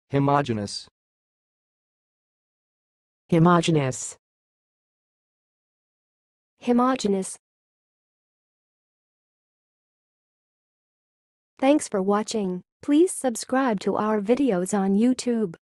Hemogenous. Hemogenous. Hemogenous. Thanks for watching. Please subscribe to our videos on YouTube.